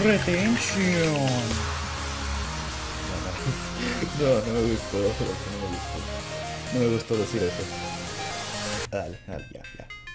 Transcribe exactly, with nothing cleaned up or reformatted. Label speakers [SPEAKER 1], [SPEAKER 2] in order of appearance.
[SPEAKER 1] retention. No, no me gustó, no me gustó. No me gustó decir eso. Dale, dale, ya, ya.